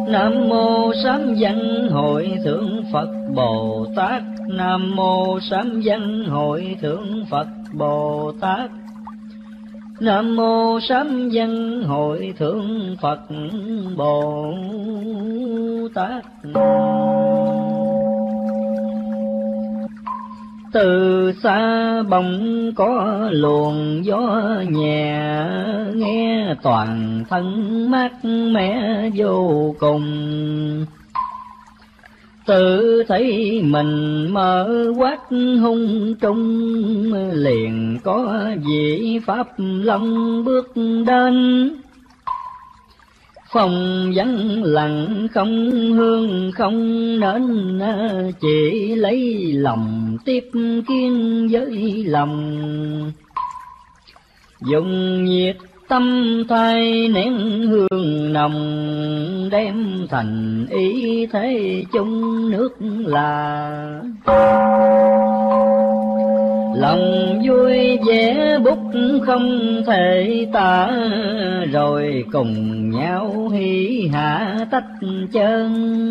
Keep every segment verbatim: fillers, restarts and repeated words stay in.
Nam mô Sám Văn Hội Thượng Phật Bồ Tát. Nam mô Sám Văn Hội Thượng Phật Bồ Tát. Nam mô Sám Văn Hội Thượng Phật Bồ Tát. Từ xa bỗng có luồng gió nhẹ, nghe toàn thân mát mẻ vô cùng. Tự thấy mình mở quát hung trung, liền có vị Pháp Long bước đến. Phòng vắng lặng không hương không nến, chỉ lấy lòng tiếp kiên với lòng. Dùng nhiệt tâm thay nén hương nồng, đem thành ý thế chung nước là. Lòng vui vẻ bút không thể tả, rồi cùng nhau hỉ hạ tách chân.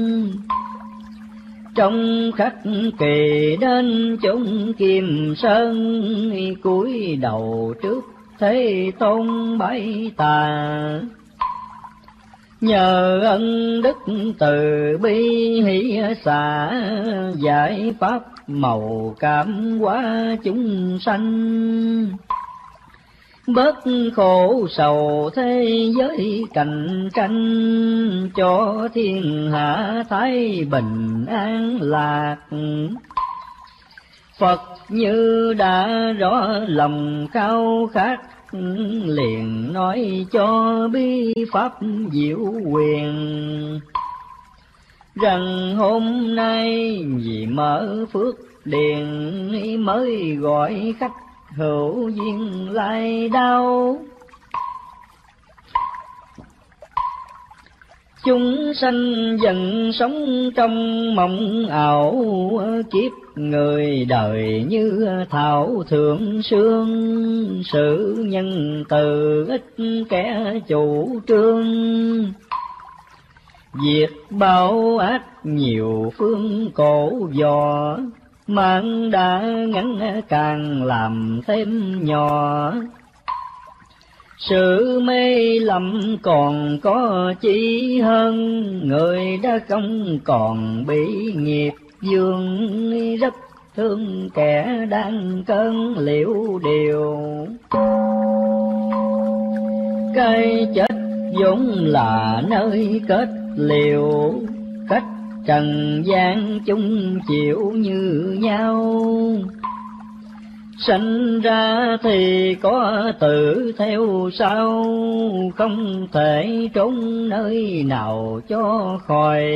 Trong khắc kỳ đến chốn Kim Sơn, cúi đầu trước Thế Tôn bái tà. Nhờ ân đức từ bi hỷ xả, giải pháp màu cảm hóa chúng sanh. Bớt khổ sầu thế giới cạnh tranh, cho thiên hạ thái bình an lạc. Phật như đã rõ lòng khao khát, liền nói cho bi pháp diệu quyền. Rằng hôm nay vì mở phước điền, mới gọi khách hữu duyên lai đau. Chúng sanh dần sống trong mộng ảo, kiếp người đời như thảo thượng sương. Sự nhân từ ít kẻ chủ trương, diệt bao ác nhiều phương cổ vò. Mạng đã ngắn càng làm thêm nhỏ, sự mê lầm còn có chi hơn. Người đã không còn bị nghiệp dương, rất thương kẻ đang cơn liễu điều. Cái chết vốn là nơi kết liễu, cách trần gian chung chịu như nhau. Sanh ra thì có tự theo sau, không thể trốn nơi nào cho khỏi.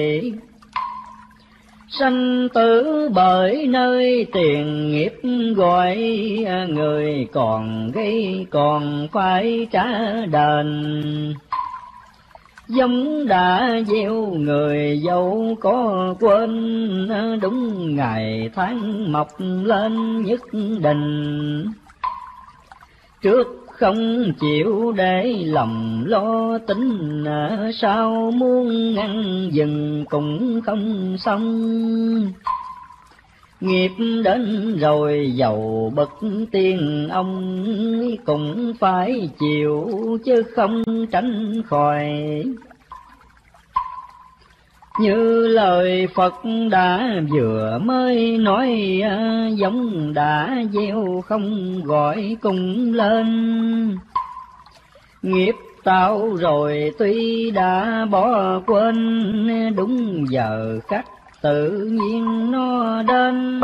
Sanh tử bởi nơi tiền nghiệp gọi, người còn gây còn phải trả đền. Giống đã gieo người dẫu có quên, đúng ngày tháng mọc lên nhất định. Trước không chịu để lòng lo tính, sao muốn ngăn dừng cũng không xong. Nghiệp đến rồi dầu bậc tiên ông, cũng phải chịu chứ không tránh khỏi. Như lời Phật đã vừa mới nói, giống đã gieo không gọi cùng lên. Nghiệp tạo rồi tuy đã bỏ quên, đúng giờ khắc tự nhiên nó đến.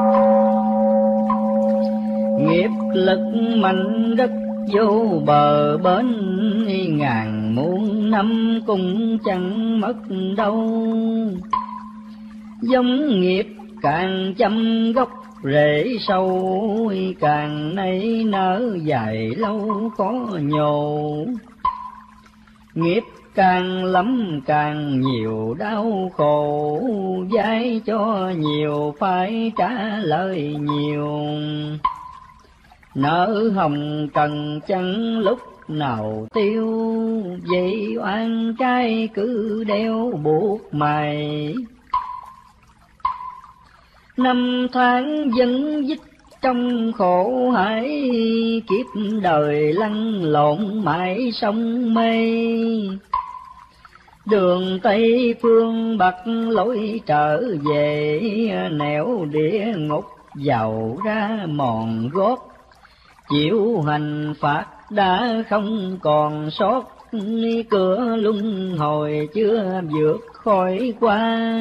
Nghiệp lực mạnh rất vô bờ bến, ngàn muôn năm cũng chẳng mất đâu. Giống nghiệp càng chăm gốc rễ sâu, càng nảy nở dài lâu khó nhổ. Nghiệp càng lắm càng nhiều đau khổ, dai cho nhiều phải trả lời nhiều. Nợ hồng trần chẳng lúc nào tiêu, vậy oan trai cứ đeo buộc mày. Năm tháng dân dích trong khổ hải, kiếp đời lăn lộn mãi sông mây. Đường Tây phương Bắc lối trở về, nẻo địa ngục giàu ra mòn gót. Chịu hành phạt đã không còn sót, cửa luân hồi chưa vượt khỏi qua.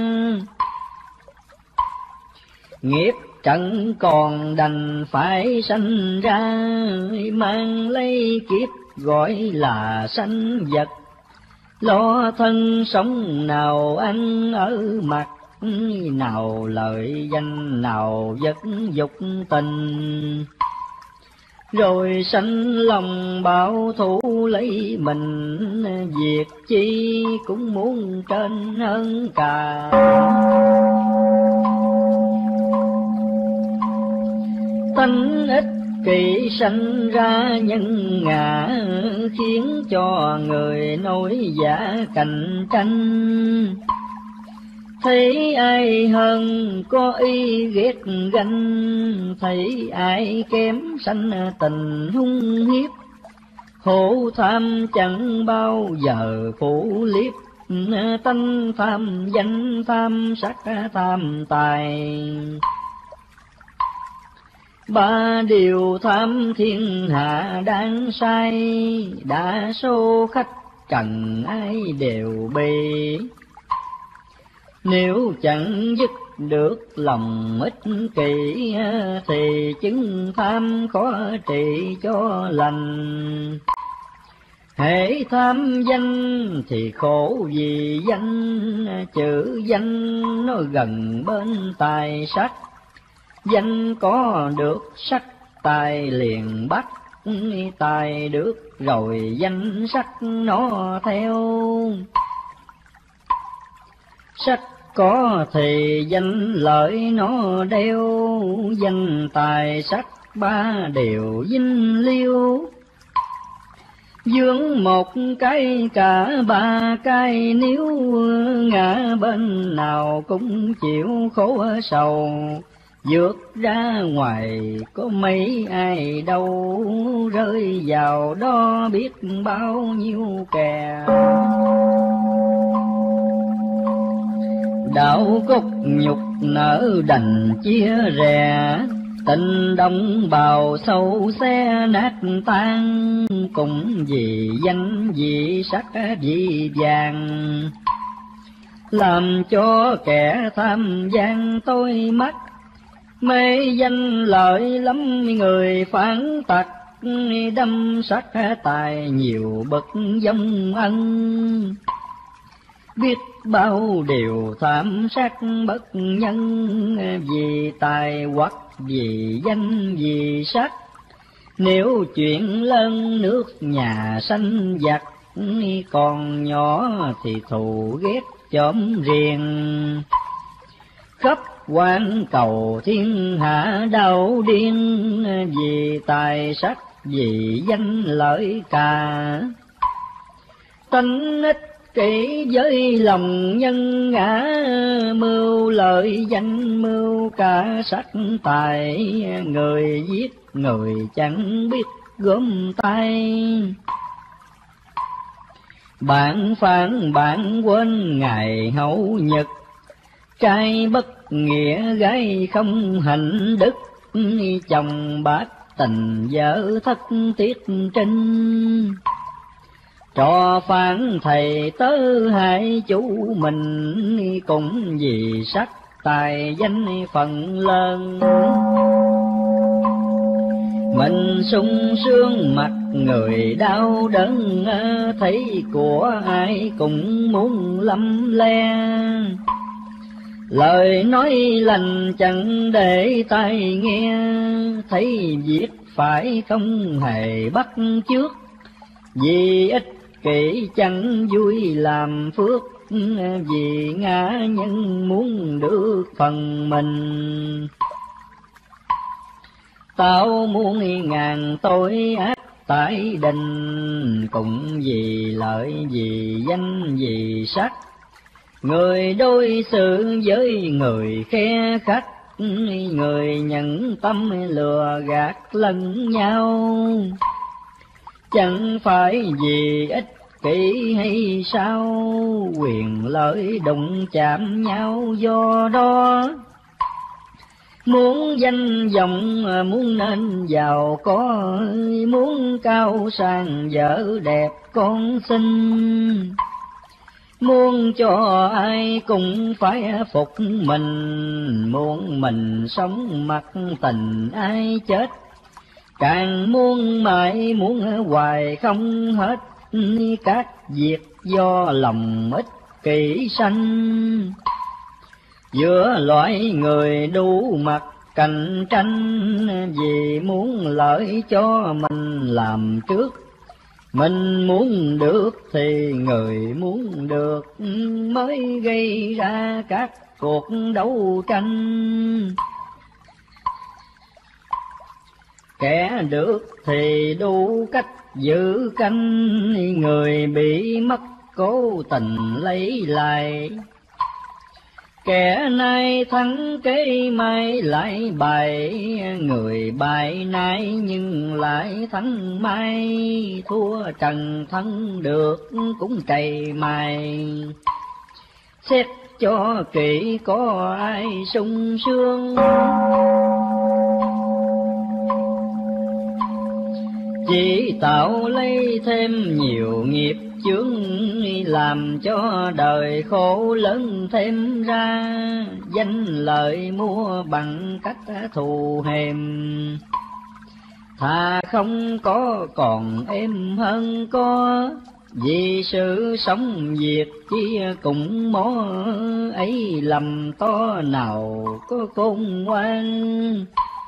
Nghiệp trận còn đành phải sanh ra, mang lấy kiếp gọi là sanh vật. Lo thân sống nào ăn ở mặt, nào lợi danh nào vật dục tình. Rồi sanh lòng bảo thủ lấy mình, việc chi cũng muốn trên hơn cả. Tánh ích kỷ sanh ra nhân ngã, khiến cho người nổi giả cạnh tranh. Thấy ai hơn có ý ghét ganh, thấy ai kém sanh tình hung hiếp. Hổ tham chẳng bao giờ phủ liếp, tánh tham danh tham sắc tham tài. Ba điều tham thiên hạ đang sai, đa số khách trần ai đều bị. Nếu chẳng dứt được lòng ích kỷ, thì chứng tham khó trị cho lành. Hễ tham danh thì khổ vì danh, chữ danh nó gần bên tài sắc. Danh có được sắc tài liền bắt, tài được rồi danh sắc nó theo. Sắc có thì danh lợi nó đeo, danh tài sắc ba điều dinh liêu. Vướng một cái cả ba cái, nếu ngã bên nào cũng chịu khổ sầu. Vượt ra ngoài có mấy ai đâu, rơi vào đó biết bao nhiêu kẻ. Đạo cốt nhục nở đành chia rẽ, tình đồng bào sâu xe nát tan. Cũng vì danh vì sắc vì vàng, làm cho kẻ tham gian tôi mắt. Mê danh lợi lắm người phản tặc, đâm sắc tài nhiều bậc dông ân. Biết bao điều tham sát bất nhân, vì tài hoặc vì danh vì sắc. Nếu chuyện lớn nước nhà sanh giặc, còn nhỏ thì thù ghét chóm riêng. Khắp quan cầu thiên hạ đau điên, vì tài sắc vì danh lợi cả. Tánh ích kỷ với lòng nhân ngã, mưu lợi danh mưu cả sắc tài. Người giết người chẳng biết gom tay, bạn phản bạn quên ngày hậu nhật. Trai bất nghĩa gái không hạnh đức, chồng bát tình vợ thất tiết trinh. Trò phản thầy tớ hai chủ mình, cũng vì sắc tài danh phần lớn. Mình sung sướng mặt người đau đớn, thấy của ai cũng muốn lăm le. Lời nói lành chẳng để tai nghe, thấy việc phải không hề bắt chước. Vì ích kỷ chẳng vui làm phước, vì ngã nhân muốn được phần mình. Tạo muôn ngàn tội ác tái định, cũng vì lợi vì danh vì sắc. Người đối xử với người khe khắc, người nhận tâm lừa gạt lẫn nhau. Chẳng phải vì ích kỷ hay sao, quyền lợi đụng chạm nhau do đó. Muốn danh vọng muốn nên giàu có, muốn cao sang vợ đẹp con xinh. Muốn cho ai cũng phải phục mình, muốn mình sống mặc tình ai chết. Càng muốn mãi muốn hoài không hết, các việc do lòng ích kỷ sanh. Giữa loại người đủ mặt cạnh tranh, vì muốn lợi cho mình làm trước. Mình muốn được thì người muốn được, mới gây ra các cuộc đấu tranh. Kẻ được thì đủ cách giữ canh, người bị mất cố tình lấy lại. Kẻ nay thắng kế mai lại bại, người bại nay nhưng lại thắng mai. Thua trần thân được cũng cày mài, xét cho kỹ có ai sung sướng. Chỉ tạo lấy thêm nhiều nghiệp chướng, làm cho đời khổ lớn thêm ra. Danh lợi mua bằng cách thù hèm, thà không có còn êm hơn có. Vì sự sống việc chi cũng mó ấy, lầm to nào có khôn ngoan.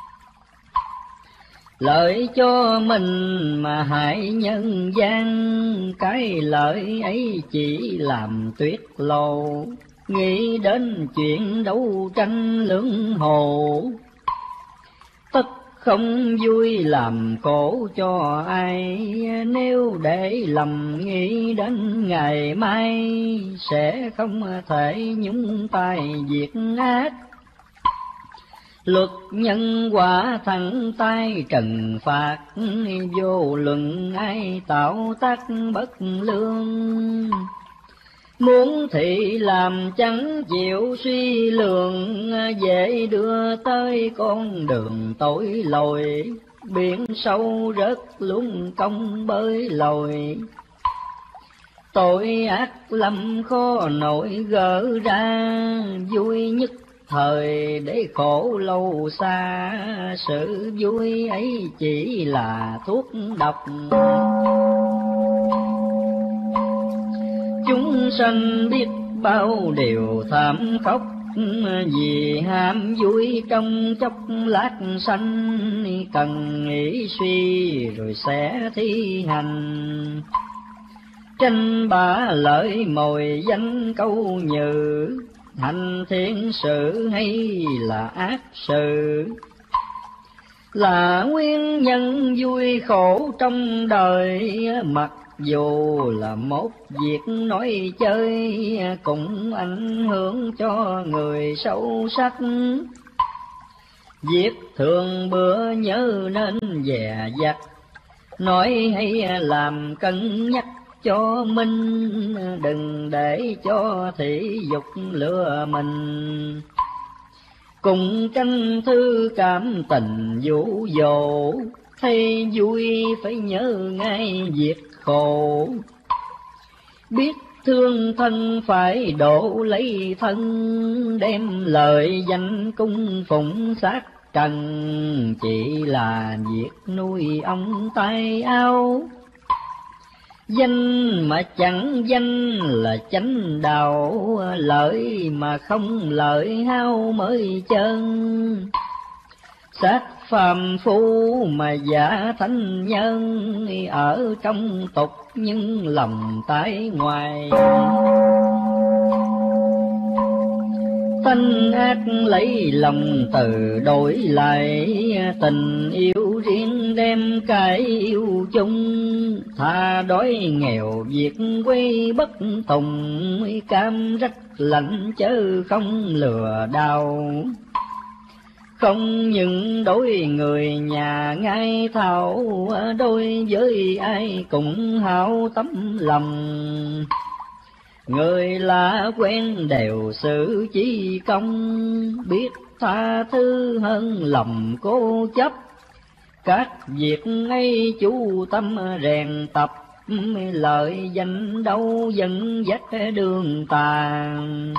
Lợi cho mình mà hại nhân gian, cái lợi ấy chỉ làm tuyết lộ. Nghĩ đến chuyện đấu tranh lưỡng hồ, tất không vui làm khổ cho ai. Nếu để lầm nghĩ đến ngày mai, sẽ không thể nhúng tay việc ác. Luật nhân quả thẳng tay trừng phạt, vô luận ai tạo tác bất lương. Muốn thì làm chẳng chịu suy lượng, dễ đưa tới con đường tội lỗi. Biển sâu rớt luôn công bơi lội, tội ác lầm khó nổi gỡ ra. Vui nhất thời để khổ lâu xa, sự vui ấy chỉ là thuốc độc. Chúng sanh biết bao điều thảm khốc, vì ham vui trong chốc lát sanh. Cần nghĩ suy rồi sẽ thi hành, tranh bá lợi mồi danh câu nhừ. Hành thiện sự hay là ác sự, là nguyên nhân vui khổ trong đời. Mặc dù là một việc nói chơi, cũng ảnh hưởng cho người sâu sắc. Việc thường bữa nhớ nên dè dặt, nói hay làm cân nhắc cho mình. Đừng để cho thị dục lừa mình, cùng tranh thư cảm tình dụ dỗ. Thấy vui phải nhớ ngay việc khổ, biết thương thân phải độ lấy thân. Đem lời danh cung phụng sát trần, chỉ là việc nuôi ông tay áo. Danh mà chẳng danh là chánh đạo, lợi mà không lợi hao mới chân. Sát phàm phu mà giả thánh nhân, ở trong tục nhưng lòng tái ngoài. Tánh ác lấy lòng từ đổi lại, tình yêu riêng đem cái yêu chung, tha đói nghèo việc quay bất tùng, cam rách lạnh chớ không lừa đau. Không những đối người nhà ngay thảo, đôi với ai cũng hảo tấm lòng. Người lạ quen đều xử chi công, biết tha thứ hơn lòng cố chấp. Các việc ấy chú tâm rèn tập, lợi danh đâu dẫn dắt đường tàn.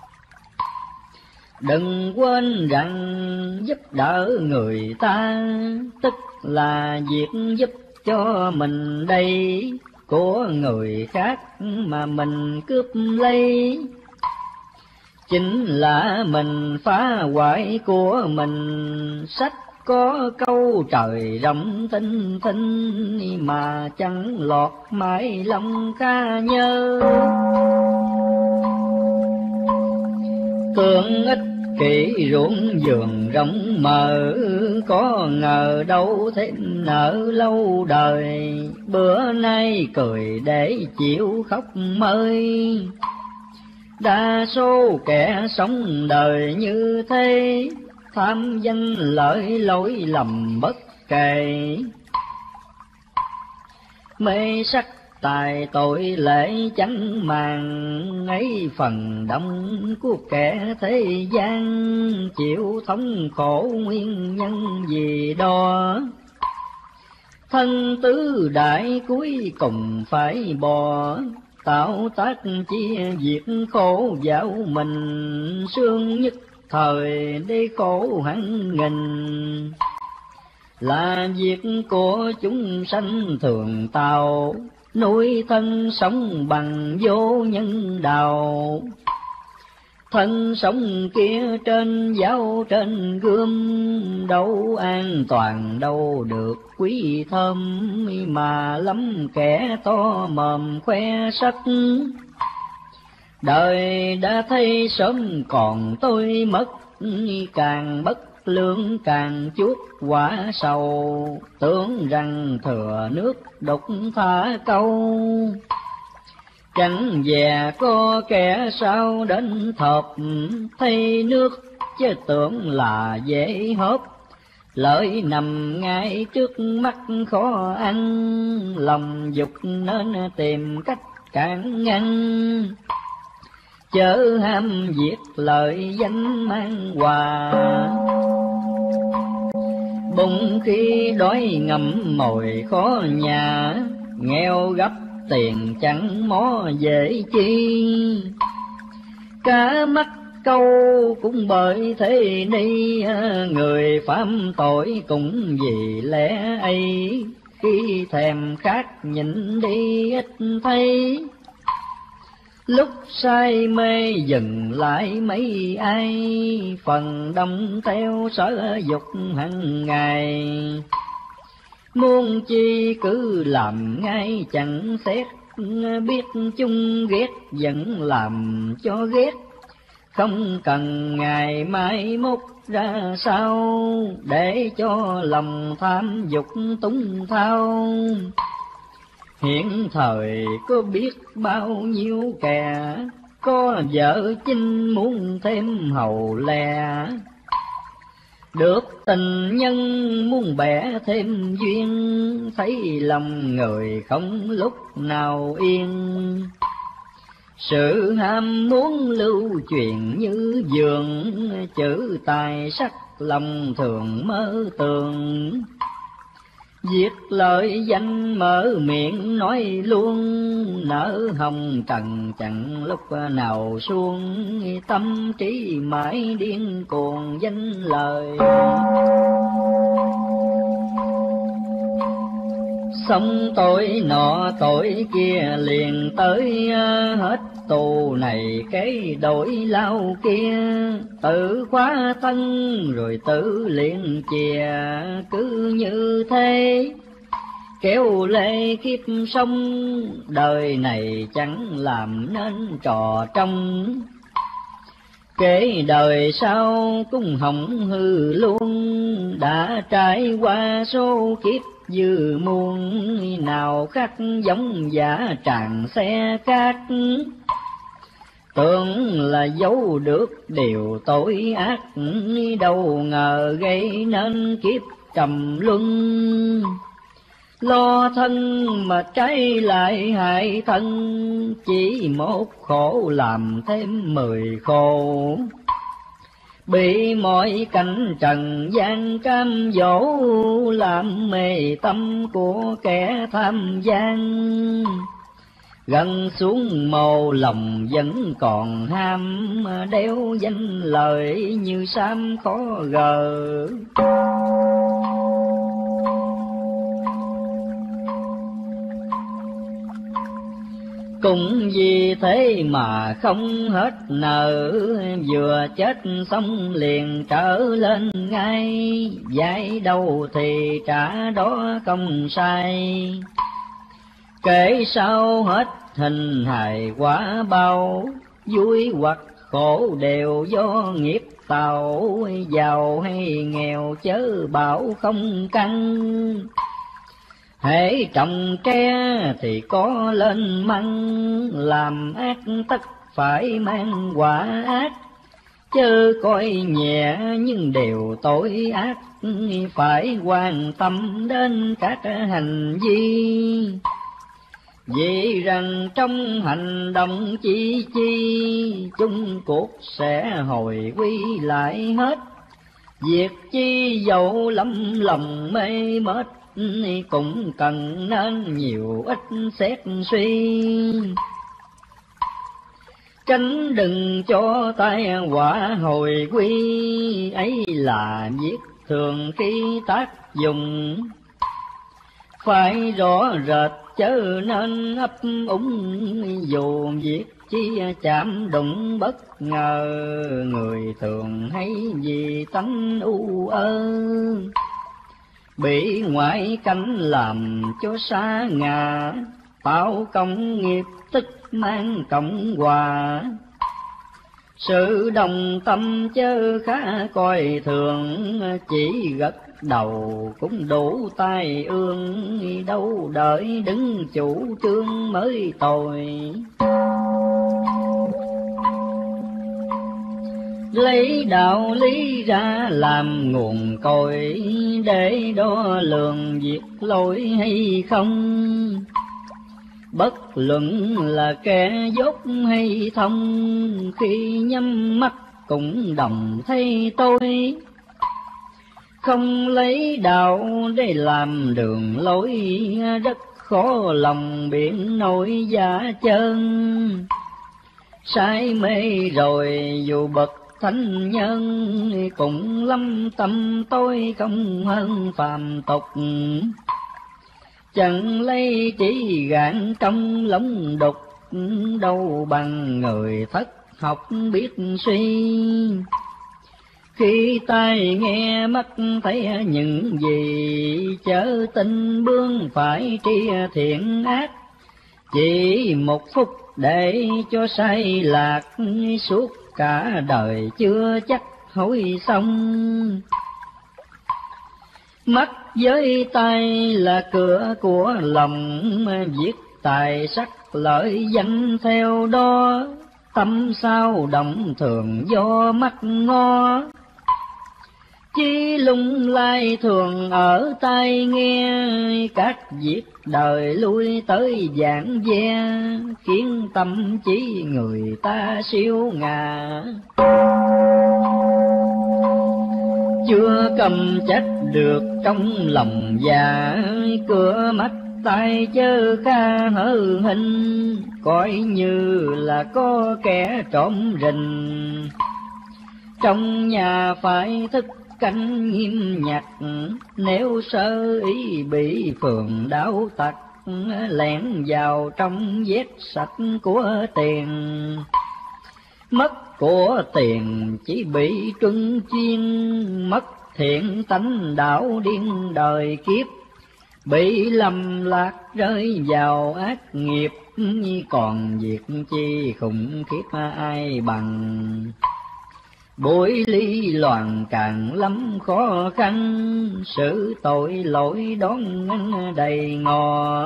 Đừng quên rằng giúp đỡ người ta, tức là việc giúp cho mình đây. Của người khác mà mình cướp lấy, chính là mình phá hoại của mình. Sách có câu trời rộng tinh tinh, mà chẳng lọt mãi lòng ca nhớ. Tưởng ích kỷ ruộng vườn rộng mở, có ngờ đâu thêm nợ lâu đời. Bữa nay cười để chịu khóc mơi, đa số kẻ sống đời như thế. Tham danh lợi lỗi lầm bất kể, mê sắc tài tội lễ chẳng màng. Ấy phần đông của kẻ thế gian, chịu thống khổ nguyên nhân gì đó. Thân tứ đại cuối cùng phải bỏ, tạo tác chia việc khổ dạo mình. Sương nhất thời để khổ hẳn nghìn, là việc của chúng sanh thường tạo. Nuôi thân sống bằng vô nhân đạo, thân sống kia trên giáo trên gươm. Đâu an toàn đâu được quý thơm, mà lắm kẻ to mồm khoe sắc. Đời đã thấy sớm còn tôi mất, càng bất lương càng chuốc quả sầu. Tưởng rằng thừa nước đục thả câu, chẳng dè có kẻ sao đến thọp. Thấy nước chứ tưởng là dễ hớp, lợi nằm ngay trước mắt khó ăn. Lòng dục nên tìm cách cản ngăn, chớ ham việc lợi danh mang hòa. Bụng khi đói ngậm mồi khó nhà, nghèo gấp tiền chẳng mó dễ chi. Cá mắc câu cũng bởi thế ni, người phạm tội cũng vì lẽ ấy. Khi thèm khát nhịn đi ít thấy, lúc say mê dừng lại mấy ai. Phần đông theo sở dục hằng ngày, muốn chi cứ làm ngay chẳng xét. Biết chung ghét vẫn làm cho ghét, không cần ngày mai mốt ra sao. Để cho lòng tham dục túng thao, hiện thời có biết bao nhiêu kẻ. Có vợ chinh muốn thêm hầu lè, được tình nhân muốn bẻ thêm duyên. Thấy lòng người không lúc nào yên, sự ham muốn lưu truyền như vườn. Chữ tài sắc lòng thường mơ tường, việc lợi danh mở miệng nói luôn. Nở hồng trần chẳng lúc nào xuông, tâm trí mãi điên cuồng danh lời. Xong tội nọ tội kia liền tới, hết tù này cái đổi lao kia. Tự khóa thân rồi tự luyện chìa, cứ như thế kéo lê kiếp sống. Đời này chẳng làm nên trò trong, Kể đời sau cũng hỏng hư luôn, đã trải qua số kiếp dư muôn, nào khác giống giả tràn xe cát. Tưởng là giấu được điều tội ác, đâu ngờ gây nên kiếp trầm luân. Lo thân mà trái lại hại thân, chỉ một khổ làm thêm mười khổ. Bị mọi cảnh trần gian cam dỗ, làm mê tâm của kẻ tham gian. Gần xuống mồ lòng vẫn còn ham, đeo danh lời như sam khó gờ. Cũng vì thế mà không hết nợ, vừa chết xong liền trở lên ngay. Dạy đâu thì trả đó không sai, kể sau hết hình hài quả bao. Vui hoặc khổ đều do nghiệp tạo, giàu hay nghèo chớ bảo không căn. Hễ trồng tre thì có lên măng, làm ác tất phải mang quả ác. Chớ coi nhẹ nhưng đều tội ác, phải quan tâm đến các hành vi. Vì rằng trong hành động chi chi, chung cuộc sẽ hồi quy lại hết. Việc chi dẫu lắm lòng mê mết, cũng cần nên nhiều ít xét suy. Tránh đừng cho tai họa hồi quy, ấy là việc thường khi tác dụng. Phải rõ rệt chớ nên ấp úng, dù việc chi chạm đụng bất ngờ. Người thường hay vì tánh u ơ, bị ngoại cảnh làm cho xa ngã. Tạo công nghiệp tức mang cộng hòa, sự đồng tâm chớ khá coi thường. Chỉ gật đầu cũng đủ tai ương, đâu đợi đứng chủ trương mới tồi. Lấy đạo lý ra làm nguồn cội, để đo lường việc lỗi hay không. Bất luận là kẻ dốt hay thông, khi nhắm mắt cũng đồng thấy tôi. Không lấy đạo để làm đường lối, rất khó lòng biển nổi giả chân. Sai mê rồi dù bậc thánh nhân, cũng lâm tâm tôi không hơn phàm tục. Chẳng lấy chỉ gạn trong lống đục, đâu bằng người thất học biết suy. Khi tai nghe mắt thấy những gì, chớ tin bướng phải tri thiện ác. Chỉ một phút để cho say lạc, suốt cả đời chưa chắc hối xong. Mắt với tay là cửa của lòng, viết tài sắc lợi danh theo đó. Tâm sao động thường do mắt ngó, chi lung lai thường ở tai nghe. Các việc đời lui tới giảng ve, khiến tâm trí người ta siêu ngà. Chưa cầm chắc được trong lòng già, cửa mắt tay chớ kha hơ hình. Coi như là có kẻ trộm rình, trong nhà phải thức canh nghiêm nhặt. Nếu sơ ý bị phường đảo tặc, lẻn vào trong vét sạch của tiền. Mất của tiền chỉ bị truân chuyên, mất thiện tánh đạo điên đời kiếp. Bị lầm lạc rơi vào ác nghiệp, còn việc chi khủng khiếp ai bằng. Bối ly loạn càng lắm khó khăn, sự tội lỗi đón đầy ngò.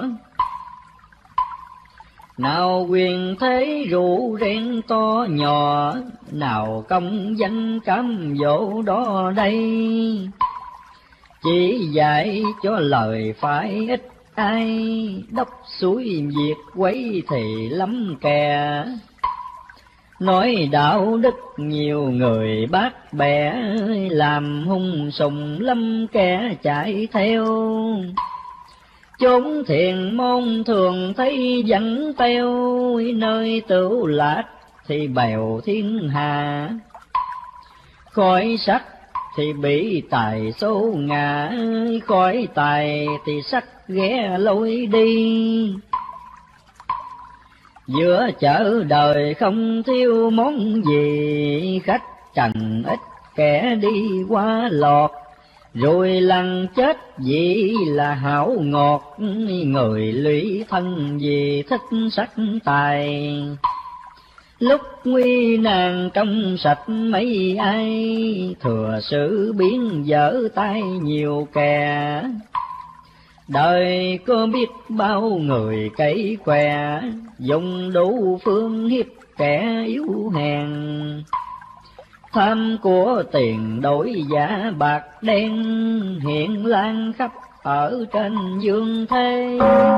Nào quyền thế rủ rén to nhỏ, nào công danh cám dỗ đó đây. Chỉ dạy cho lời phải ít ai, đốc suối việc quấy thì lắm kẻ. Nói đạo đức nhiều người bác bẻ, làm hung sùng lắm kẻ chạy theo. Chốn thiền môn thường thấy dẫn teo, nơi tửu lạc thì bèo thiên hà. Khói sắc thì bị tài số ngã, khói tài thì sắc ghé lối đi. Giữa chợ đời không thiếu món gì, khách trần ít kẻ đi qua lọt. Rồi lần chết vì là hảo ngọt, người lụy thân vì thích sắc tài. Lúc nguy nan trong sạch mấy ai, thừa sự biến dở tay nhiều kẻ. Đời có biết bao người cấy què, dùng đủ phương hiếp kẻ yếu hèn. Tham của tiền đổi giá bạc đen, hiện lan khắp ở trên dương thế.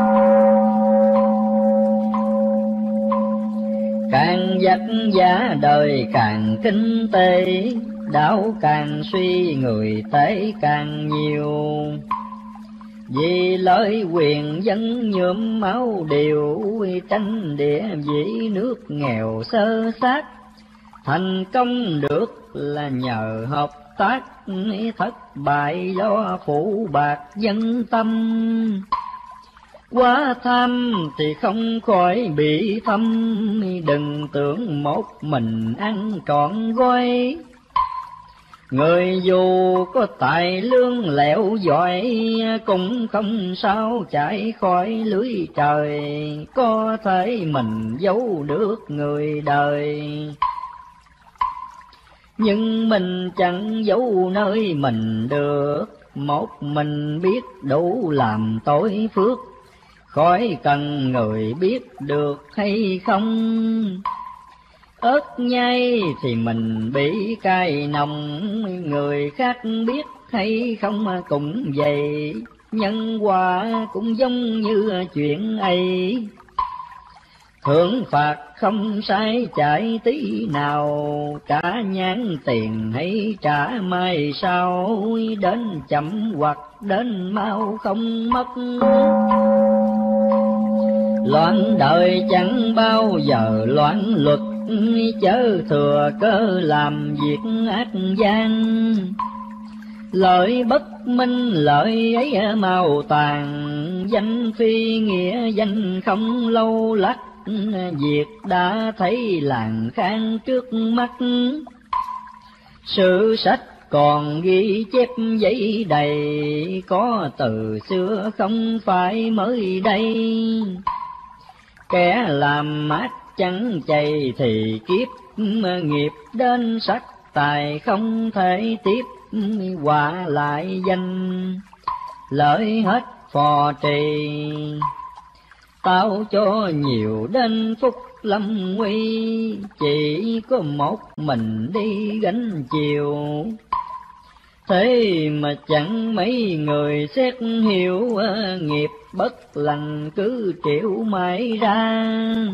Càng vất vả đời càng kinh tế, đạo càng suy người tế càng nhiều. Vì lợi quyền dân nhuộm máu điều, tranh địa vị nước nghèo sơ sát. Thành công được là nhờ hợp tác, thất bại do phụ bạc dân tâm. Quá tham thì không khỏi bị thâm, đừng tưởng một mình ăn trọn gói. Người dù có tài lương lẹo giỏi, cũng không sao chạy khỏi lưới trời. Có thể mình giấu được người đời, nhưng mình chẳng giấu nơi mình được. Một mình biết đủ làm tội phước, khỏi cần người biết được hay không. Ớt nhai thì mình bị cay nồng, người khác biết hay không cũng vậy. Nhân quả cũng giống như chuyện ấy, thưởng phạt không sai chạy tí nào. Trả nhãn tiền hay trả mai sau, đến chậm hoặc đến mau không mất. Loạn đời chẳng bao giờ loạn luật, chớ thừa cơ làm việc ác gian. Lợi bất minh lợi ấy mau tàn, danh phi nghĩa danh không lâu lắc. Việc đã thấy làng khang trước mắt, sử sách còn ghi chép giấy đầy. Có từ xưa không phải mới đây, kẻ làm mát chẳng chay thì kiếp. Nghiệp đến sắc tài không thể tiếp, hòa lại danh lợi hết phò trì. Tao cho nhiều đến phúc lâm nguy, chỉ có một mình đi gánh chiều. Thế mà chẳng mấy người xét hiểu, nghiệp bất lành cứ triệu mãi ra.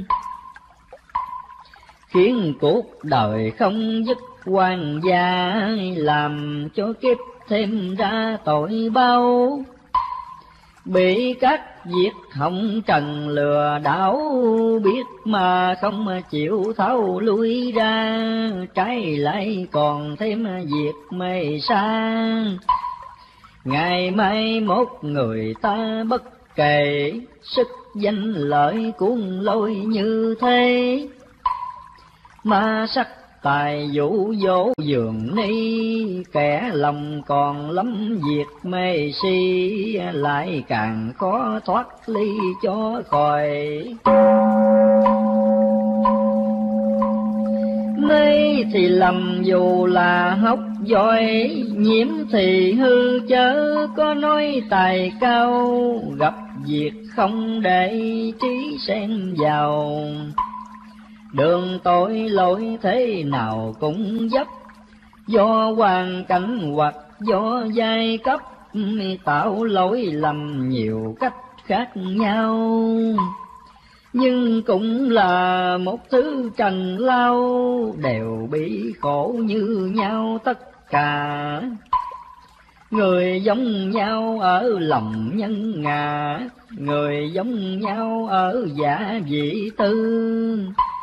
Khiến cuộc đời không dứt quan gia, làm cho kiếp thêm ra tội bao. Bị các việc hồng trần lừa đảo, biết mà không chịu tháo lui ra. Trái lại còn thêm việc mê sa, ngày mai mốt người ta bất kể. Sức danh lợi cuốn lôi như thế, ma sắc tài dụ dỗ giường ni. Kẻ lòng còn lắm việc mê si, lại càng khó thoát ly cho khỏi. Mê mê thì lầm dù là học giỏi, nhiễm thì hư chớ có nói tài cao, gặp việc không để trí xen vào. Đường tội lỗi thế nào cũng dấp, do hoàn cảnh hoặc do giai cấp, tạo lỗi lầm nhiều cách khác nhau. Nhưng cũng là một thứ trần lao, đều bị khổ như nhau tất cả. Người giống nhau ở lòng nhân ngã, người giống nhau ở giả vị tư.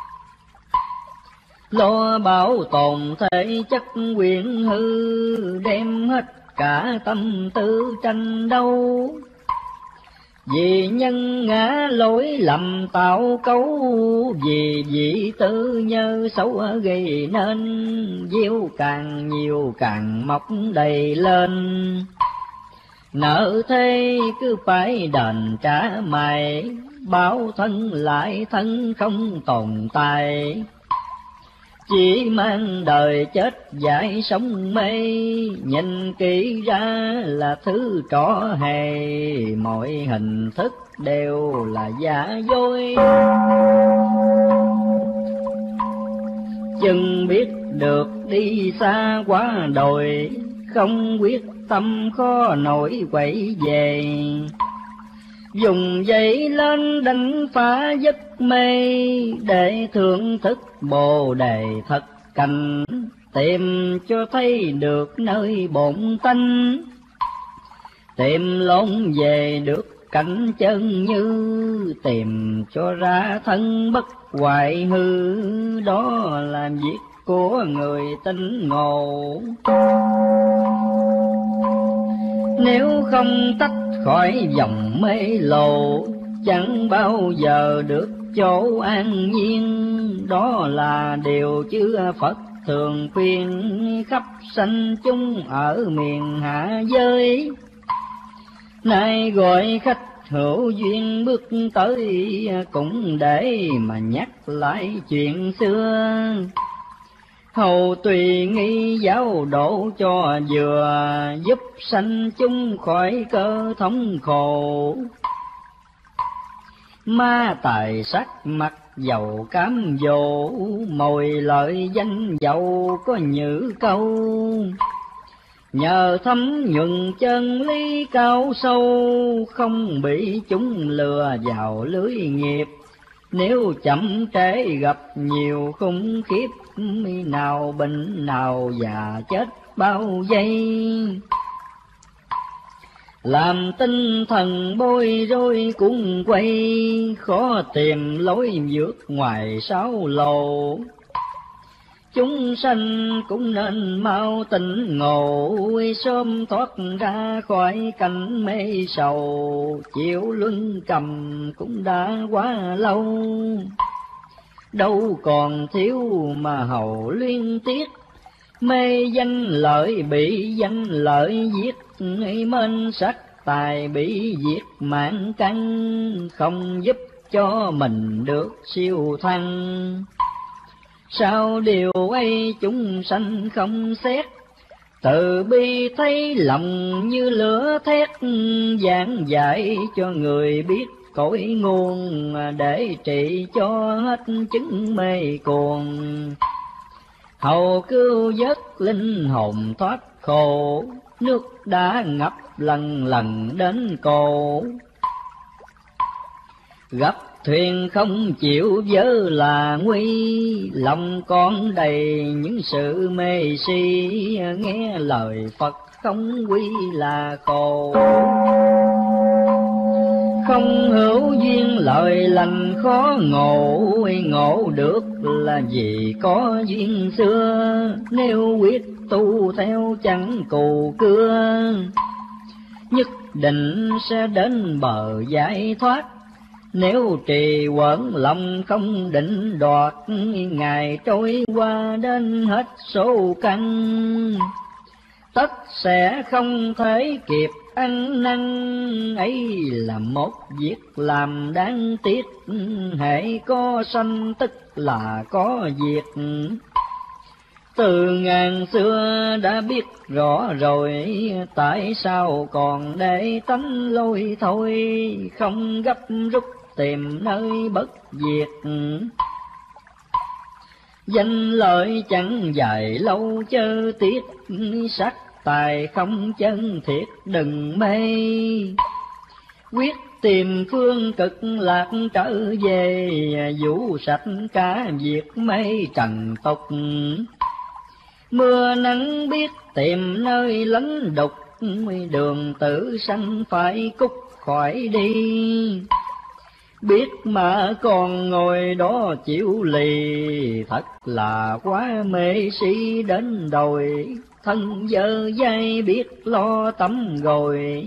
Lo bảo tồn thể chất quyền hư, đem hết cả tâm tư tranh đấu. Vì nhân ngã lỗi lầm tạo cấu, vì vị tư nhơ xấu gây nên, gieo càng nhiều càng mọc đầy lên. Nợ thế cứ phải đền trả mày, báo thân lại thân không tồn tại. Chỉ mang đời chết dại sống mê, nhìn kỹ ra là thứ trò hề, mọi hình thức đều là giả dối. Chừng biết được đi xa quá đồi, không quyết tâm khó nổi quậy về. Dùng dây lên đánh phá giấc mê, để thưởng thức bồ đề thật cành, tìm cho thấy được nơi bổn tánh. Tìm lộn về được cảnh chân như, tìm cho ra thân bất hoại hư, đó là việc của người tinh ngộ. Nếu không tách khỏi dòng mê lộ, chẳng bao giờ được chỗ an nhiên. Đó là điều chư Phật thường khuyên khắp sanh chúng ở miền hạ giới. Nay gọi khách hữu duyên bước tới, cũng để mà nhắc lại chuyện xưa. Hầu tùy nghi giáo độ cho vừa, giúp sanh chúng khỏi cơ thống khổ. Ma tài sắc mặt dầu cám dỗ, mồi lợi danh dầu có nhữ câu. Nhờ thấm nhuần chân lý cao sâu, không bị chúng lừa vào lưới nghiệp. Nếu chậm trễ gặp nhiều khủng khiếp, nào bệnh nào già chết bao giây. Làm tinh thần bối rối cuốn quay, khó tìm lối vượt ngoài sáu lầu. Chúng sanh cũng nên mau tỉnh ngộ, sớm thoát ra khỏi cảnh mê sầu. Chịu luân cầm cũng đã quá lâu, đâu còn thiếu mà hầu liên tiếc. Mê danh lợi bị danh lợi giết, mến sắc tài bị diệt mạng căn. Không giúp cho mình được siêu thăng, sao điều ấy chúng sanh không xét. Từ bi thấy lòng như lửa thét, giảng dạy cho người biết cội nguồn, để trị cho hết chứng mê cuồng. Hầu cứu vớt linh hồn thoát khổ, nước đã ngập lần lần đến cổ. Gặp thuyền không chịu vớ là nguy, lòng con đầy những sự mê si. Nghe lời Phật không quy là khổ, không hữu duyên lời lành khó ngộ. Ngộ được là vì có duyên xưa, nếu quyết tu theo chẳng cù cưa. Nhất định sẽ đến bờ giải thoát, nếu trì quẩn lòng không định đoạt. Ngày trôi qua đến hết số căn, tất sẽ không thể kịp ăn năn. Ấy là một việc làm đáng tiếc, hễ có sanh tức là có diệt. Từ ngàn xưa đã biết rõ rồi, tại sao còn để tánh lôi thôi, không gấp rút tìm nơi bất diệt. Danh lợi chẳng dài lâu chớ tiếc, sắc tài không chân thiệt đừng mê. Quyết tìm phương cực lạc trở về, vũ sạch cả việc mê trần tục. Mưa nắng biết tìm nơi lánh đục, đường tử sanh phải cút khỏi đi. Biết mà còn ngồi đó chịu lì, thật là quá mê si đến đồi. Thân dơ dây biết lo tắm gội,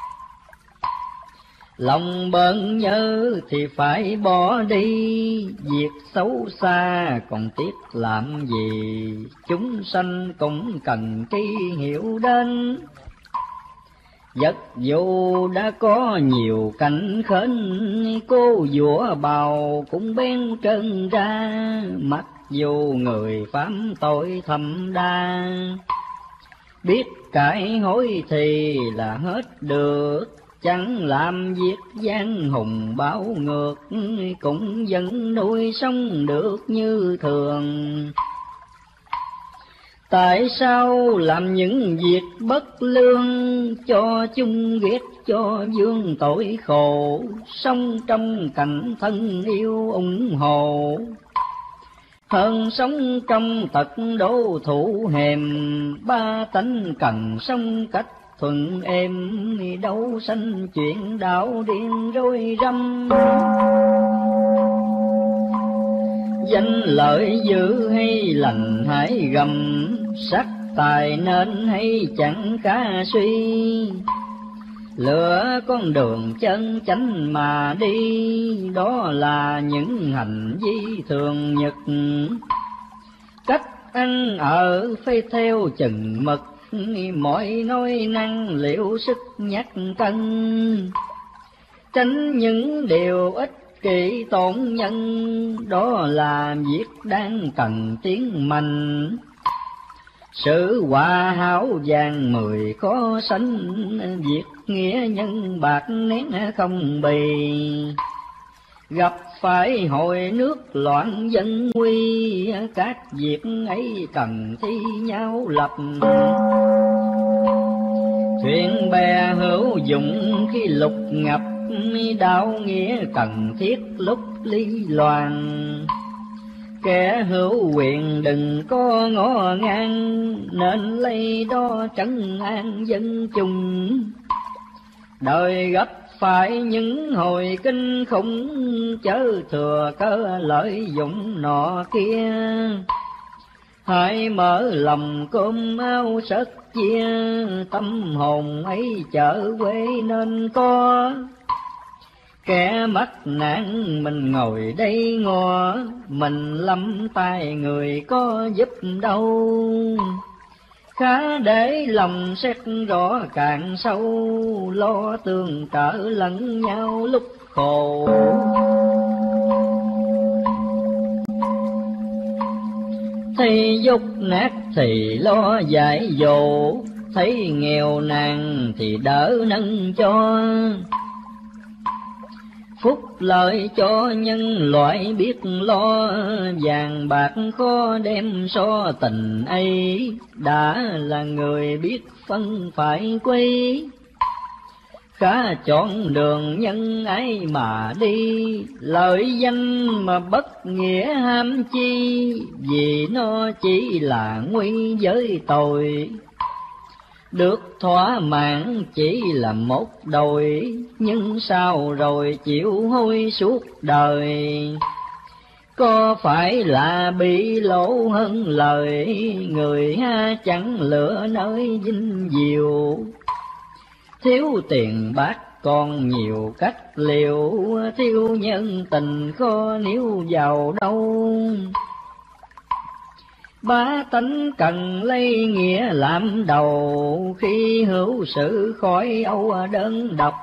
lòng bận nhớ thì phải bỏ đi. Việc xấu xa còn tiếc làm gì, chúng sanh cũng cần tri hiểu đến. Vật dù đã có nhiều cảnh khến, cô vua bào cũng bén trơn ra. Mặc dù người phạm tội thầm đa, biết cải hối thì là hết được. Chẳng làm việc gian hùng báo ngược, cũng vẫn nuôi sống được như thường. Tại sao làm những việc bất lương, cho chung ghét cho vương tội khổ. Sống trong cảnh thân yêu ủng hộ, hơn sống trong tật đố thủ hèm. Ba tánh cần sống cách thuận êm, đâu sanh chuyện đạo điên rối rắm. Danh lợi dữ hay lành hãy gầm, sắc tài nên hay chẳng khá suy. Lựa con đường chân chánh mà đi, đó là những hành vi thường nhật. Cách ăn ở phải theo chừng mực, mọi nói năng liệu sức nhắc cân. Tránh những điều ích kỷ tổn nhân, đó là việc đang cần tiến mạnh. Sự hòa hảo vàng mười khó sánh, việc nghĩa nhân bạc nén không bì. Gặp phải hồi nước loạn dân nguy, các việc ấy cần thi nhau lập. Thuyền bè hữu dụng khi lục ngập, đạo nghĩa cần thiết lúc ly loàn. Kẻ hữu quyền đừng có ngó ngang, nên lấy đó trấn an dân chúng. Đời gấp phải những hồi kinh khủng, chớ thừa cơ lợi dụng nọ kia. Hãy mở lòng cơm áo sất chia, tâm hồn ấy chở quê nên có. Kẻ mắc nạn mình ngồi đây ngó, mình lắm tay người có giúp đâu. Khá để lòng xét rõ càng sâu, lo tương trợ lẫn nhau lúc khổ. Thấy dốc nát thì lo giải dỗ, thấy nghèo nàn thì đỡ nâng cho. Phúc lợi cho nhân loại biết lo, vàng bạc khó đem so tình ấy. Đã là người biết phân phải quy, khá chọn đường nhân ấy mà đi. Lợi danh mà bất nghĩa ham chi, vì nó chỉ là nguy với tội. Được thỏa mãn chỉ là một đồi, nhưng sao rồi chịu hối suốt đời. Có phải là bị lỗ hơn lời, người ha chẳng lựa nơi vinh diệu. Thiếu tiền bạc còn nhiều cách liệu, thiếu nhân tình khó níu vào đâu. Ba tánh cần lấy nghĩa làm đầu, khi hữu sự khỏi âu đơn độc.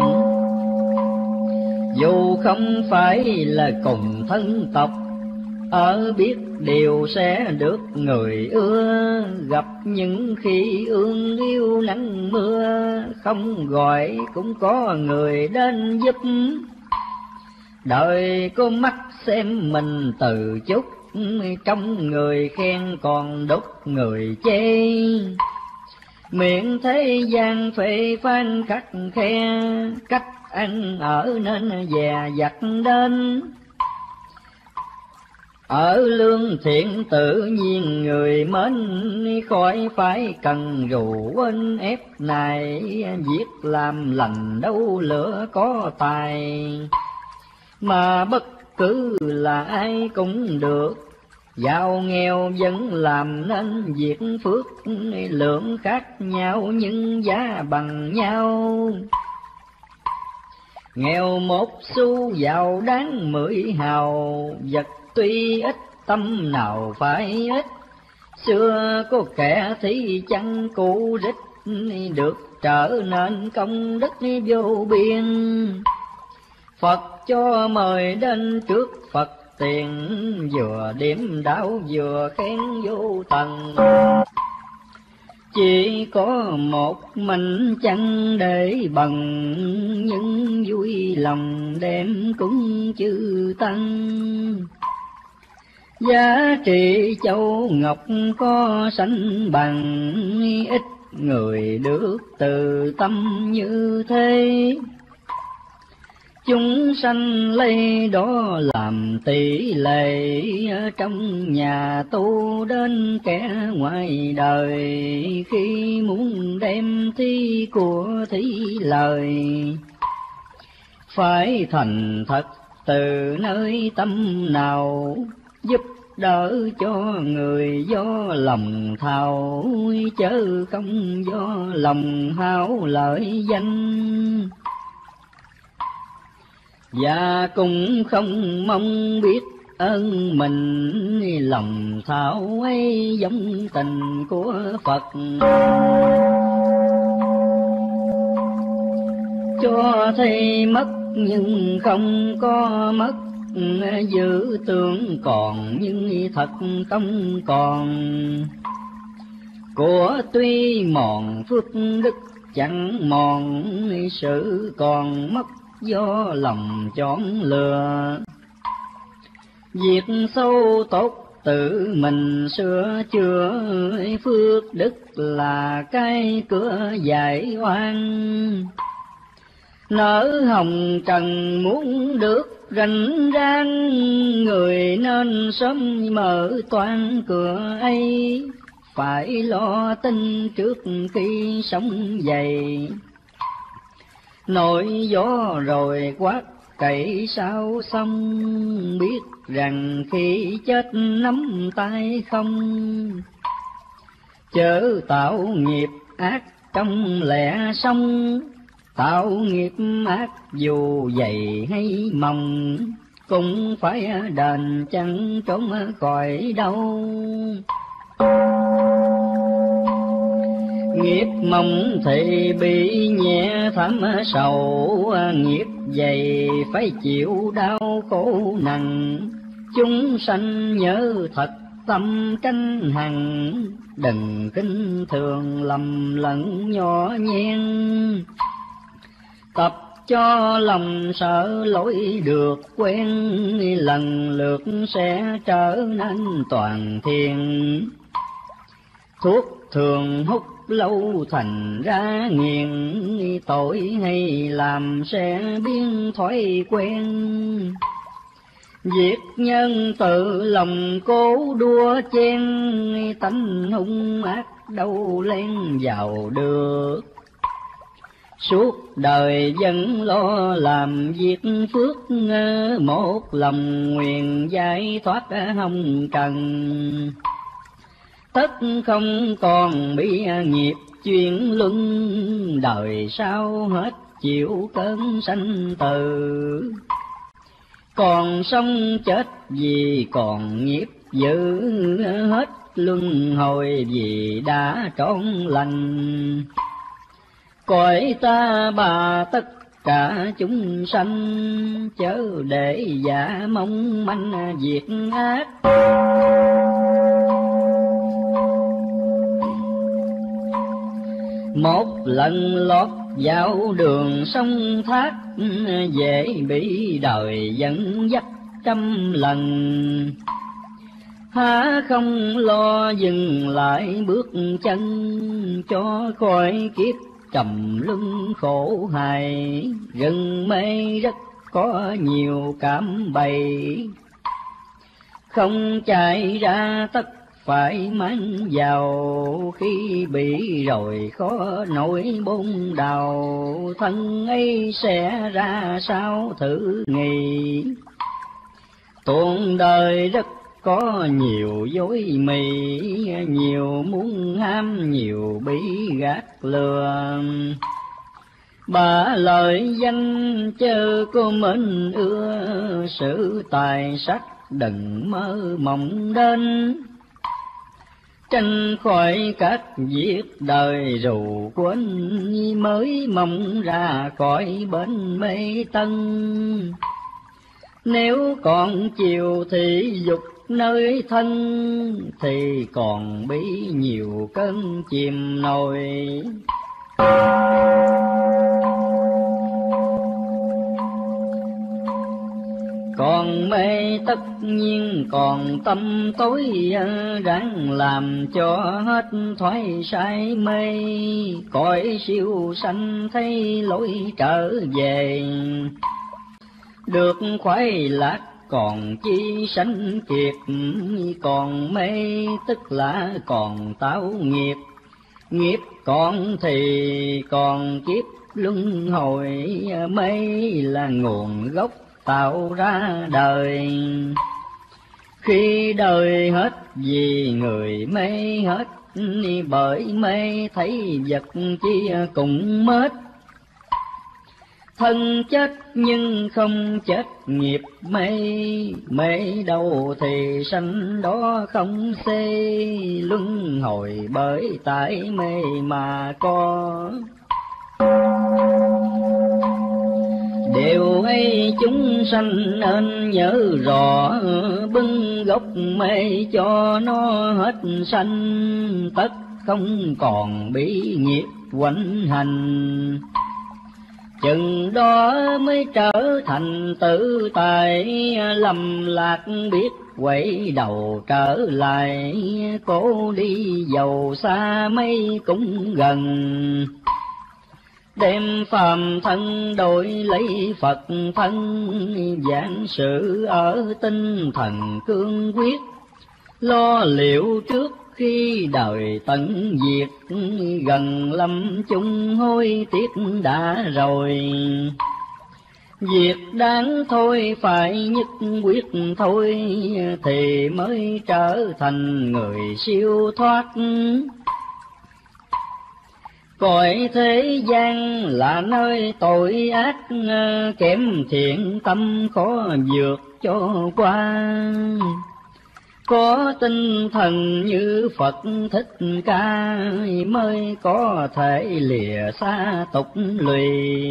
Dù không phải là cùng thân tộc, ở biết điều sẽ được người ưa, gặp những khi ương yêu nắng mưa, không gọi cũng có người đến giúp. Đời có mắt xem mình từ chút, trong người khen còn đốt người chê. Miệng thế gian phê phán khắc khe, cách ăn ở nên dè dặt đến. Ở lương thiện tự nhiên người mến, khỏi phải cần rủ quên ép này. Việc làm lành đâu lửa có tài, mà bất cứ là ai cũng được. Giàu nghèo vẫn làm nên việc phước, lượng khác nhau nhưng giá bằng nhau. Nghèo một xu giàu đáng mười hào, vật tuy ít tâm nào phải ít. Xưa có kẻ thì chẳng cụ rích, được trở nên công đức vô biên. Phật cho mời đến trước Phật tiền, vừa điểm đạo vừa khen vô tận. Chỉ có một mình chẳng để bằng, nhưng vui lòng đem cúng chư tăng. Giá trị châu ngọc có sánh bằng, ít người được từ tâm như thế. Chúng sanh lấy đó làm tỷ lệ, trong nhà tu đến kẻ ngoài đời. Khi muốn đem thi của thí lời, phải thành thật từ nơi tâm nào. Giúp đỡ cho người do lòng thao, chớ không do lòng hao lợi danh. Và cũng không mong biết ơn mình, lòng thảo ấy giống tình của Phật. Cho thấy mất nhưng không có mất, giữ tưởng còn nhưng thật không còn. Của tuy mòn phước đức chẳng mòn, sự còn mất do lòng chọn lừa. Việc sâu tốt tự mình sửa chữa, phước đức là cái cửa giải oan. Nở hồng trần muốn được rành rang, người nên sớm mở toan cửa ấy. Phải lo tin trước khi sống dậy, nổi gió rồi quát cậy sao xong. Biết rằng khi chết nắm tay không, chớ tạo nghiệp ác trong lẽ sống. Tạo nghiệp ác dù dày hay mỏng, cũng phải đền chẳng trốn khỏi đâu. Nghiệp mỏng thì bị nhẹ thảm sầu, nghiệp dày phải chịu đau khổ nặng. Chúng sanh nhớ thật tâm tranh hằng, đừng khinh thường lầm lẫn nhỏ nhen. Tập cho lòng sợ lỗi được quen, lần lượt sẽ trở nên toàn thiện. Thuốc thường hút lâu thành ra nghiền, tội hay làm sẽ biến thói quen. Việc nhân tự lòng cố đua chen, tánh hung ác đâu len vào được. Suốt đời vẫn lo làm việc phước, một lòng nguyện giải thoát hồng trần. Tất không còn bị nghiệp chuyển luân, đời sau hết chịu cơn sanh tử. Còn sống chết vì còn nghiệp dữ, hết luân hồi vì đã trọn lành. Cõi ta bà tất cả chúng sanh, chớ để dạ mong manh việc ác. Một lần lót vào đường sông thác, dễ bị đời dẫn dắt trăm lần. Há không lo dừng lại bước chân, cho khỏi kiếp trầm luân khổ hài. Rừng mây rất có nhiều cạm bẫy, không chạy ra tất phải mang vào. Khi bị rồi khó nổi bôn đào, thân ấy sẽ ra sao thử nghĩ. Tuôn đời rất có nhiều dối mì, nhiều muốn ham, nhiều bị gạt lừa. Ba lời danh chớ có mến ưa, sự tài sắc đừng mơ mộng đến. Tranh khỏi các việc đời rù quên, mới mong ra khỏi bến mê tân. Nếu còn chiều thị dục nơi thân, thì còn bị nhiều cơn chìm nổi. Còn mê tất nhiên còn tâm tối, ráng làm cho hết thoái sai mê. Cõi siêu sanh thấy lối trở về, được khoái lạc còn chi sanh kiệt. Còn mê tức là còn tạo nghiệp, nghiệp còn thì còn kiếp luân hồi. Mê là nguồn gốc tạo ra đời, khi đời hết vì người mê hết. Bởi mê thấy vật chi cũng mất, thân chết nhưng không chết nghiệp mê. Mê đâu thì sanh đó không xê, luân hồi bởi tại mê mà có. Điều ấy chúng sanh nên nhớ rõ, bưng gốc mê cho nó hết sanh. Tất không còn bị nghiệp quạnh hành, chừng đó mới trở thành tự tại. Lầm lạc biết quay đầu trở lại, cố đi giàu xa mấy cũng gần. Đem phàm thân đổi lấy Phật thân, giảng sự ở tinh thần cương quyết. Lo liệu trước khi đời tận diệt, gần lâm chung hối tiếc đã rồi. Việc đáng thôi phải nhất quyết thôi, thì mới trở thành người siêu thoát. Cõi thế gian là nơi tội ác, kém thiện tâm khó vượt cho qua. Có tinh thần như Phật Thích Ca, mới có thể lìa xa tục lụy.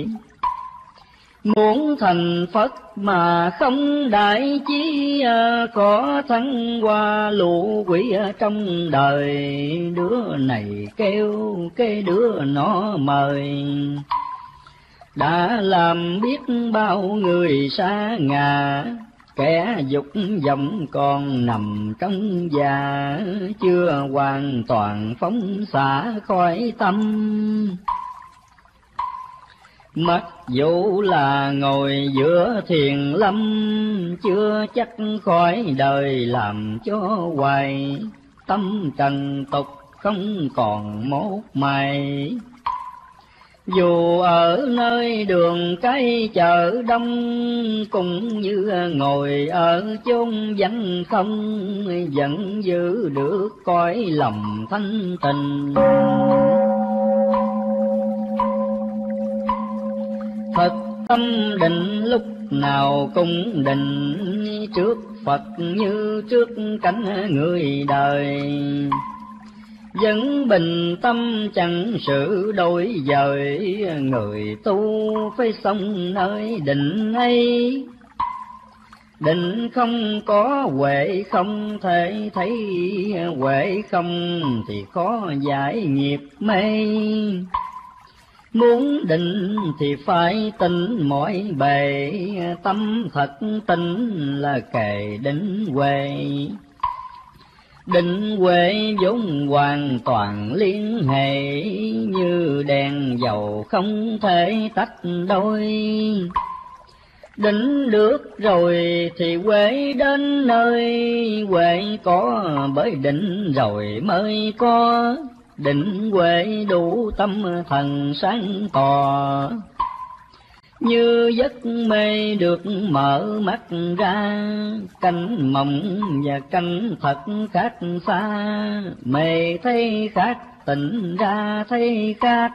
Muốn thành Phật mà không đại chí, có thăng hoa lũ quỷ trong đời. Đứa này kêu cái đứa nó mời, đã làm biết bao người xa ngã. Kẻ dục vọng còn nằm trong già, chưa hoàn toàn phóng xả khỏi tâm. Mặc dù là ngồi giữa thiền lâm, chưa chắc khỏi đời làm cho hoài. Tâm trần tục không còn một mày, dù ở nơi đường cái chợ đông. Cũng như ngồi ở chốn vắng không, vẫn giữ được cõi lòng thanh tịnh. Thật tâm định lúc nào cũng định, trước Phật như trước cánh người đời. Vẫn bình tâm chẳng sự đổi dời, người tu phải sống nơi định ấy. Định không có huệ không thể thấy, huệ không thì khó giải nghiệp mê. Muốn định thì phải tỉnh mọi bề, tâm thật tỉnh là kề định huệ. Định huệ vốn hoàn toàn liên hệ, như đèn dầu không thể tách đôi. Định được rồi thì huệ đến nơi, huệ có bởi định rồi mới có. Định huệ đủ tâm thần sáng tỏ, như giấc mê được mở mắt ra. Cánh mộng và cánh thật khác xa, mê thấy khác tỉnh ra thấy khác.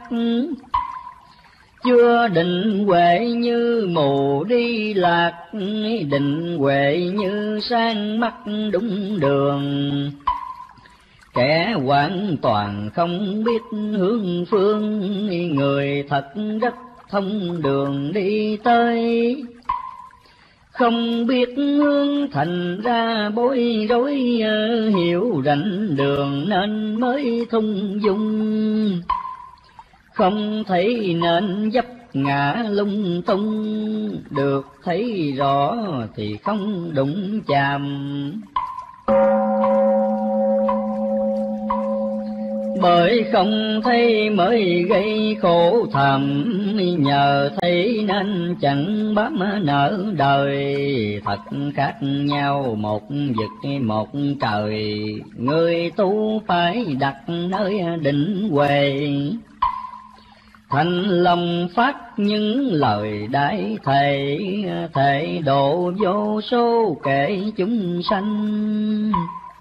Chưa định huệ như mù đi lạc, định huệ như sáng mắt đúng đường. Kẻ hoàn toàn không biết hướng phương, người thật rất thông đường đi tới. Không biết hướng thành ra bối rối, hiểu rành đường nên mới thung dung. Không thấy nên dấp ngã lung tung, được thấy rõ thì không đụng chạm. Bởi không thấy mới gây khổ thầm, nhờ thấy nên chẳng bám nợ đời. Thật khác nhau một vực một trời, người tu phải đặt nơi định huệ. Thành lòng phát những lời đại thệ, thệ độ vô số kể chúng sanh.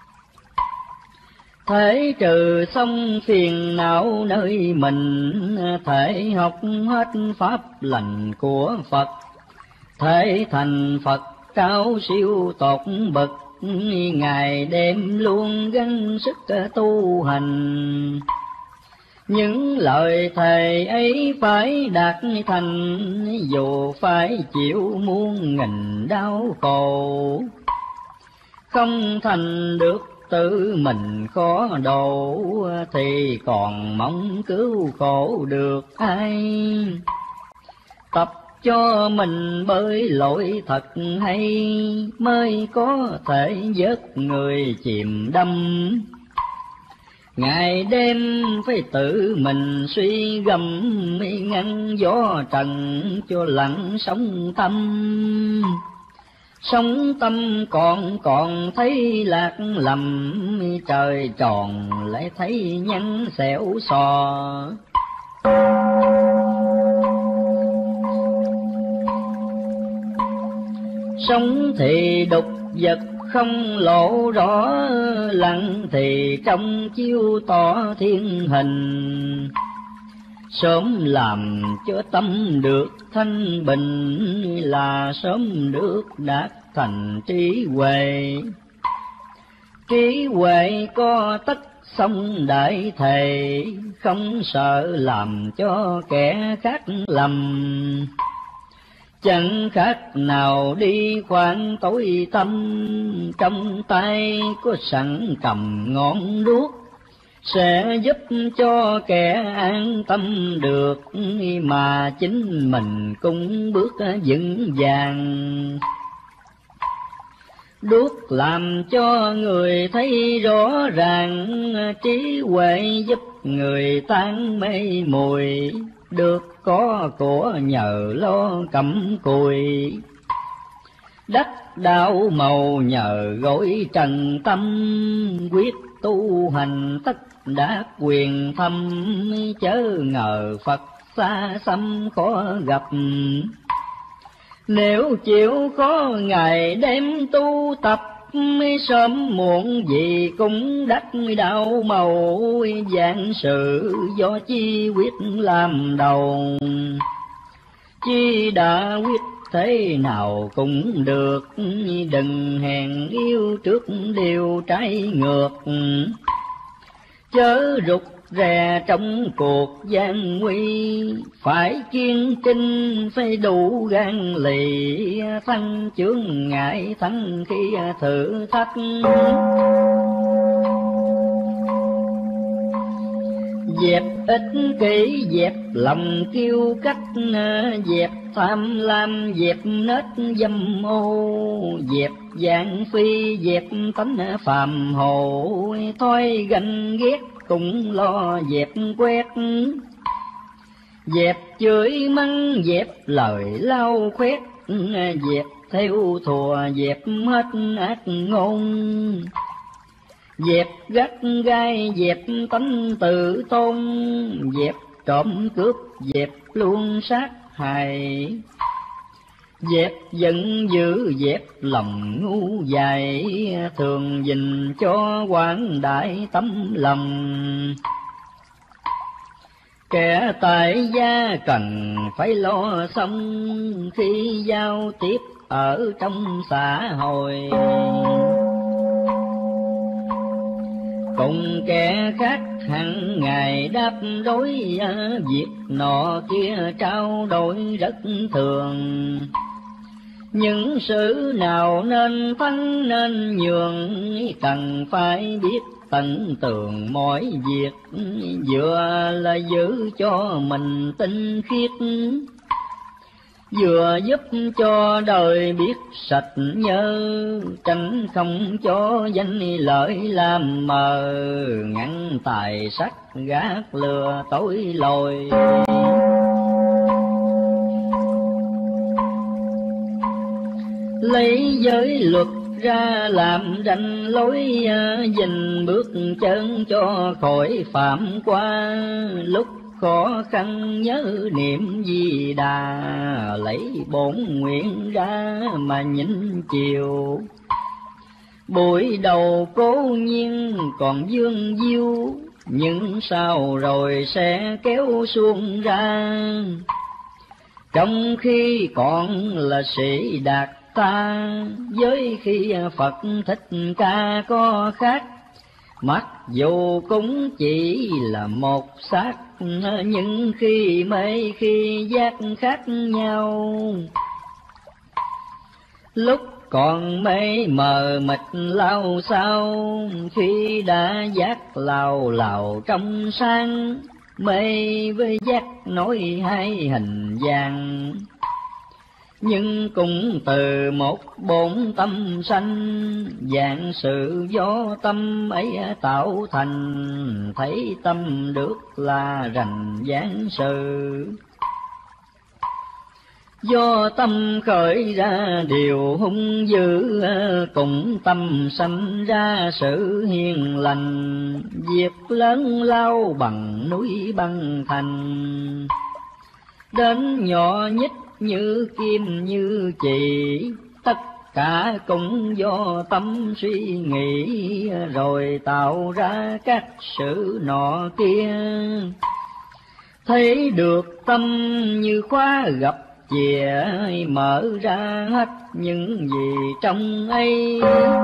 Thể trừ xong phiền não nơi mình, thể học hết pháp lành của Phật. Thể thành Phật cao siêu tột bậc, ngày đêm luôn gắng sức tu hành. Những lời thề ấy phải đạt thành, dù phải chịu muôn nghìn đau khổ. Không thành được tự mình khó độ, thì còn mong cứu khổ được ai. Tập cho mình bơi lội thật hay, mới có thể vớt người chìm đắm. Ngày đêm phải tự mình suy gầm, ngăn gió trần cho lặng sống tâm. Sống tâm còn còn thấy lạc lầm, trời tròn lại thấy nhăn xẻo xò. Sống thì đục vật không lộ rõ, lặng thì trong chiếu tỏ thiên hình. Sớm làm cho tâm được thanh bình, là sớm được đạt thành trí huệ. Trí huệ có tất song đại thề, không sợ làm cho kẻ khác lầm. Chẳng khác nào đi khoan tối tâm, trong tay có sẵn cầm ngọn đuốc. Sẽ giúp cho kẻ an tâm được, mà chính mình cũng bước vững vàng. Đuốc làm cho người thấy rõ ràng, trí huệ giúp người tan mê muội. Được có của nhờ lo cẩm cùi, đắc đạo màu nhờ gối trần tâm. Quyết tu hành tất đạt quyền thâm, chớ ngờ Phật xa xăm khó gặp. Nếu chịu khó ngày đêm tu tập, sớm muộn gì cũng đắc đạo màu. Vạn sự do chi quyết làm đầu, chi đã quyết thế nào cũng được. Đừng hèn yêu trước điều trái ngược, chớ rụt rè trong cuộc gian nguy, phải kiên trinh phải đủ gan lì, thăng chướng ngại thắng khi thử thách. Dẹp ích kỷ, dẹp lòng kiêu cách, dẹp tham lam, dẹp nết dâm ô, dẹp gian phi, dẹp tánh phàm hồ, thôi ganh ghét cũng lo dẹp quét. Dẹp chửi mắng, dẹp lời lau khoét, dẹp theo thùa, dẹp hết ác ngôn. Dẹp gắt gai, dẹp tánh tự tôn, dẹp trộm cướp, dẹp luôn sát hại. Dẹp giận dữ, dẹp lòng ngu dại, thường dình cho quảng đại tấm lòng. Kẻ tại gia cần phải lo xong, khi giao tiếp ở trong xã hội. Cùng kẻ khác hàng ngày đáp đối, việc nọ kia trao đổi rất thường. Những sự nào nên thắng nên nhường, cần phải biết tận tường mọi việc, vừa là giữ cho mình tinh khiết, vừa giúp cho đời biết sạch nhớ, tránh không cho danh lợi làm mờ, ngăn tài sắc gác lừa tối lồi. Lấy giới luật ra làm ranh lối, dình bước chân cho khỏi phạm qua. Lúc khó khăn nhớ niệm Di Đà, lấy bổn nguyện ra mà nhịn chiều. Buổi đầu cố nhiên còn dương diêu, nhưng sau rồi sẽ kéo xuông ra. Trong khi còn là sĩ đạt ta, với khi Phật Thích Ca có khác. Mặc dù cũng chỉ là một xác, nhưng khi mê khi giác khác nhau. Lúc còn mê mờ mịt lao sao, khi đã giác lao lào trong sáng. Mê với giác nói hai hình dạng, nhưng cũng từ một bổn tâm sanh. Dạng sự do tâm ấy tạo thành, thấy tâm được là rành giảng sự. Do tâm khởi ra điều hung dữ, cùng tâm sanh ra sự hiền lành. Việc lớn lao bằng núi băng thành, đến nhỏ nhất như kim như chỉ. Tất cả cũng do tâm suy nghĩ, rồi tạo ra các sự nọ kia. Thấy được tâm như khóa gặp chìa, mở ra hết những gì trong ấy.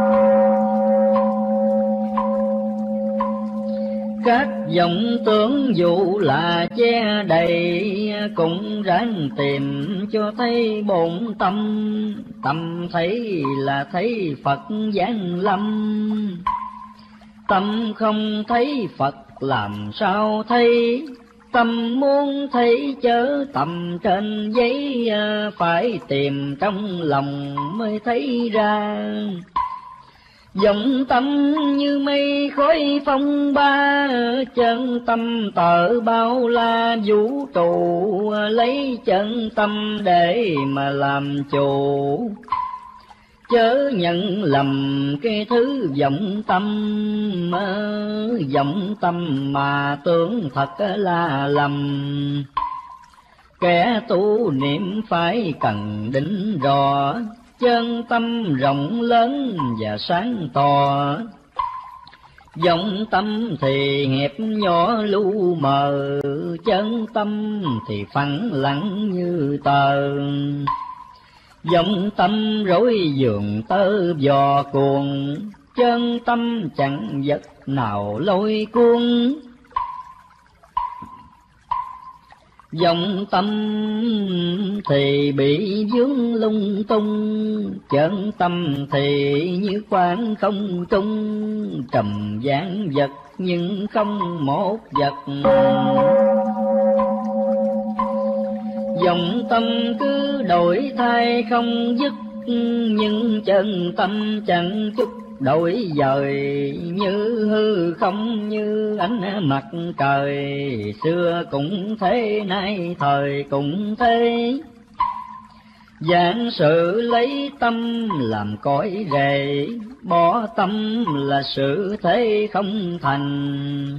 Các vọng tưởng dù là che đầy, cũng ráng tìm cho thấy bổn tâm. Tâm thấy là thấy Phật giáng lâm, tâm không thấy Phật làm sao thấy. Tâm muốn thấy chớ tầm trên giấy, phải tìm trong lòng mới thấy ra. Vọng tâm như mây khói phong ba, chân tâm tợ bao la vũ trụ. Lấy chân tâm để mà làm chủ, chớ nhận lầm cái thứ vọng tâm. Vọng tâm mà tưởng thật là lầm, kẻ tu niệm phải cần định rõ. Chân tâm rộng lớn và sáng tỏ, vọng tâm thì hẹp nhỏ lu mờ. Chân tâm thì phẳng lặng như tờ, vọng tâm rối giường tơ giò cuồng. chân tâm chẳng vật nào lôi cuốn. Vọng tâm thì bị vướng lung tung, chân tâm thì như khoảng không trung, trầm vạn vật nhưng không một vật. Vọng tâm cứ đổi thay không dứt, nhưng chân tâm chẳng chút đổi dời, như hư không như ánh mặt trời, xưa cũng thế nay thời cũng thế. Vạn sự lấy tâm làm cõi rễ, bỏ tâm là sự thế không thành.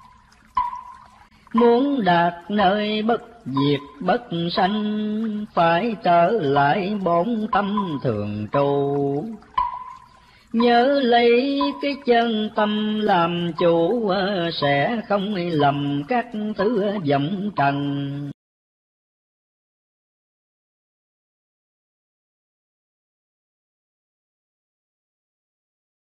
Muốn đạt nơi bất diệt bất sanh, phải trở lại bổn tâm thường trụ. Nhớ lấy cái chân tâm làm chủ, sẽ không lầm các thứ vọng trần.